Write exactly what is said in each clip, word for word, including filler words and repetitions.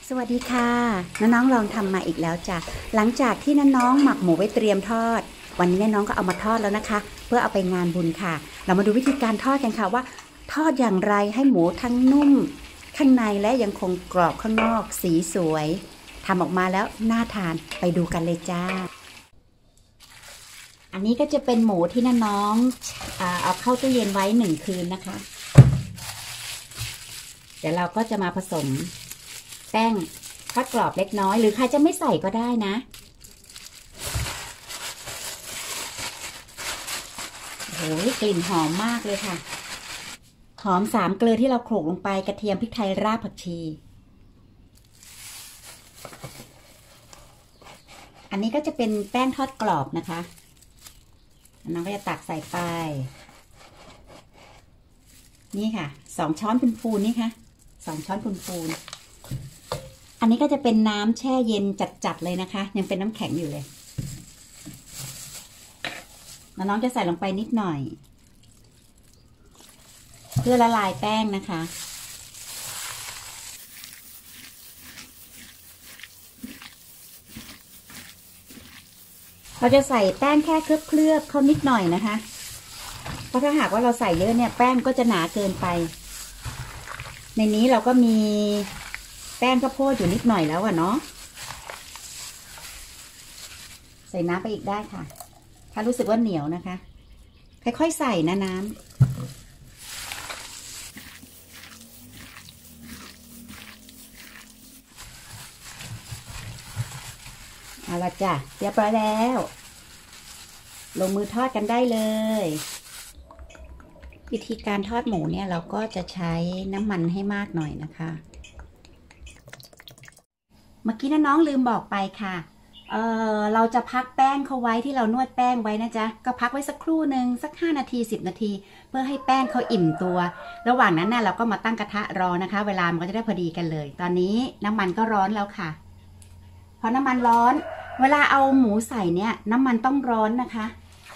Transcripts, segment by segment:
สวัสดีค่ะน้องๆลองทำมาอีกแล้วจ้ะหลังจากที่น้องๆหมักหมูไว้เตรียมทอดวันนี้น้องก็เอามาทอดแล้วนะคะเพื่อเอาไปงานบุญค่ะเรามาดูวิธีการทอดกันค่ะว่าทอดอย่างไรให้หมูทั้งนุ่มข้างในและยังคงกรอบข้างนอกสีสวยทำออกมาแล้วน่าทานไปดูกันเลยจ้าอันนี้ก็จะเป็นหมูที่น้องๆเอาเข้าตู้เย็นไว้หนึ่งคืนนะคะเดี๋ยวเราก็จะมาผสมแป้งทอดกรอบเล็กน้อยหรือใครจะไม่ใส่ก็ได้นะโอ้ยกลิ่นหอมมากเลยค่ะหอมสามเกลือที่เราโขลกลงไปกระเทียมพริกไทยรากผักชีอันนี้ก็จะเป็นแป้งทอดกรอบนะคะน้องก็จะตักใส่ไปนี่ค่ะสองช้อนพูนๆนี่ค่ะสองช้อนพูนๆอันนี้ก็จะเป็นน้ำแช่เย็นจัดๆเลยนะคะยังเป็นน้ำแข็งอยู่เลยน้องจะใส่ลงไปนิดหน่อยเพื่อละลายแป้งนะคะเราจะใส่แป้งแค่เคลือบๆเขานิดหน่อยนะคะเพราะถ้าหากว่าเราใส่เยอะเนี่ยแป้งก็จะหนาเกินไปในนี้เราก็มีแป้งข้าวโพดอยู่นิดหน่อยแล้วอะเนาะใส่น้ำไปอีกได้ค่ะถ้ารู้สึกว่าเหนียวนะคะค่อยๆใส่นะน้ำเอาละจ้ะเรียบร้อยแล้วลงมือทอดกันได้เลยวิธีการทอดหมูเนี่ยเราก็จะใช้น้ำมันให้มากหน่อยนะคะเมื่อกี้น้องลืมบอกไปค่ะเออเราจะพักแป้งเขาไว้ที่เรานวดแป้งไว้นะจ๊ะก็พักไว้สักครู่หนึ่งสักห้านาทีสิบนาทีเพื่อให้แป้งเขาอิ่มตัวระหว่างนั้นน่ะเราก็มาตั้งกระทะรอนะคะเวลามันก็จะได้พอดีกันเลยตอนนี้น้ำมันก็ร้อนแล้วค่ะพอน้ำมันร้อนเวลาเอาหมูใส่เนี่ยน้ำมันต้องร้อนนะคะ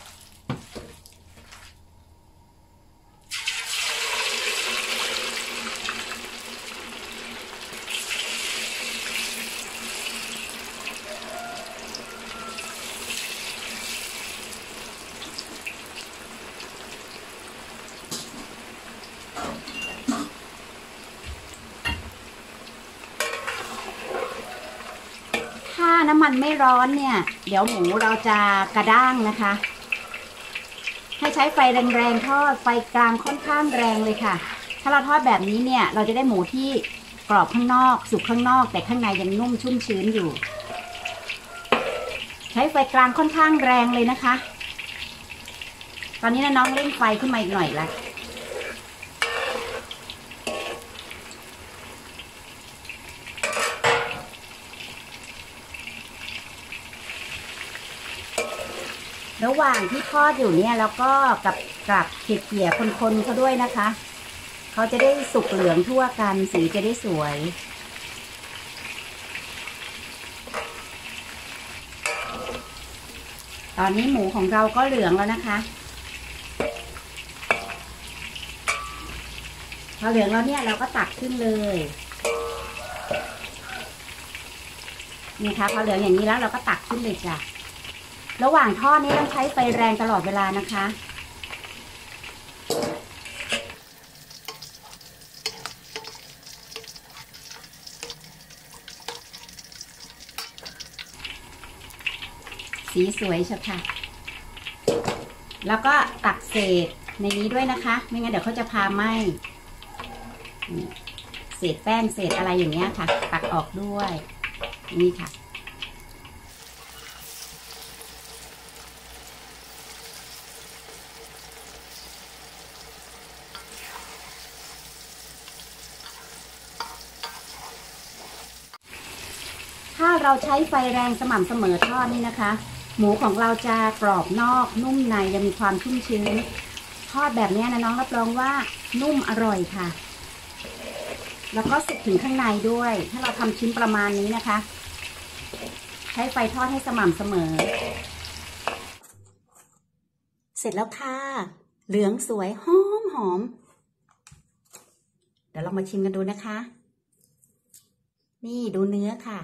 ถ้าน้ำมันไม่ร้อนเนี่ยเดี๋ยวหมูเราจะกระด้างนะคะให้ใช้ไฟแรงๆทอดไฟกลางค่อนข้างแรงเลยค่ะถ้าเราทอดแบบนี้เนี่ยเราจะได้หมูที่กรอบข้างนอกสุกข้างนอกแต่ข้างในยังนุ่มชุ่มชื้นอยู่ใช้ไฟกลางค่อนข้างแรงเลยนะคะตอนนี้น้องเร่งไฟขึ้นมาอีกหน่อยละระหว่างที่ทอดอยู่เนี่ยแล้วก็กับกับเกี่ยๆคนๆเขาด้วยนะคะเขาจะได้สุกเหลืองทั่วกันสีจะได้สวยตอนนี้หมูของเราก็เหลืองแล้วนะคะพอเหลืองแล้วเนี่ยเราก็ตักขึ้นเลยนี่ค่ะพอเหลืองอย่างนี้แล้วเราก็ตักขึ้นเลยจ้ะระหว่างทอดนี้ต้องใช้ไฟแรงตลอดเวลานะคะสีสวยใช่ค่ะแล้วก็ตักเศษในนี้ด้วยนะคะไม่งั้นเดี๋ยวเขาจะพาไหม้เศษแป้งเศษอะไรอย่างเงี้ยค่ะตักออกด้วยนี่ค่ะถ้าเราใช้ไฟแรงสม่ำเสมอทอดนี่นะคะหมูของเราจะกรอบนอกนุ่มในจะมีความชุ่มชื้นทอดแบบนี้นะน้องรับรองว่านุ่มอร่อยค่ะแล้วก็สุกถึงข้างในด้วยถ้าเราทำชิ้นประมาณนี้นะคะใช้ไฟทอดให้สม่ำเสมอเสร็จแล้วค่ะเหลืองสวยหอมหอมเดี๋ยวเรามาชิมกันดูนะคะนี่ดูเนื้อค่ะ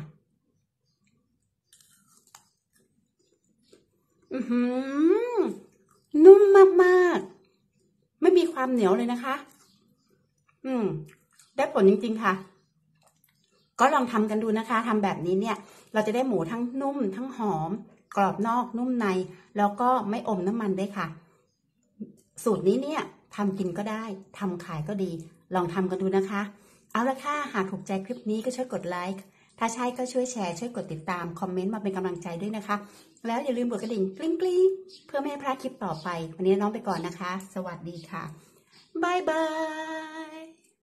อือหือนุ่มมากๆไม่มีความเหนียวเลยนะคะ อืมได้ผลจริงๆค่ะ ก็ลองทำกันดูนะคะทำแบบนี้เนี่ย เราจะได้หมูทั้งนุ่มทั้งหอม กรอบนอกนุ่มใน แล้วก็ไม่อมน้ำมันด้วยค่ะ สูตรนี้เนี่ยทำกินก็ได้ทำขายก็ดี ลองทำกันดูนะคะ เอาละค่ะหากถูกใจคลิปนี้ก็ช่วยกดไลค์ถ้าใช่ก็ช่วยแชร์ช่วยกดติดตามคอมเมนต์มาเป็นกำลังใจด้วยนะคะ แล้วอย่าลืมกดกระดิ่งกริ๊งกริ๊งเพื่อไม่ให้พลาดคลิปต่อไปวันนี้น้องไปก่อนนะคะสวัสดีค่ะบ๊ายบาย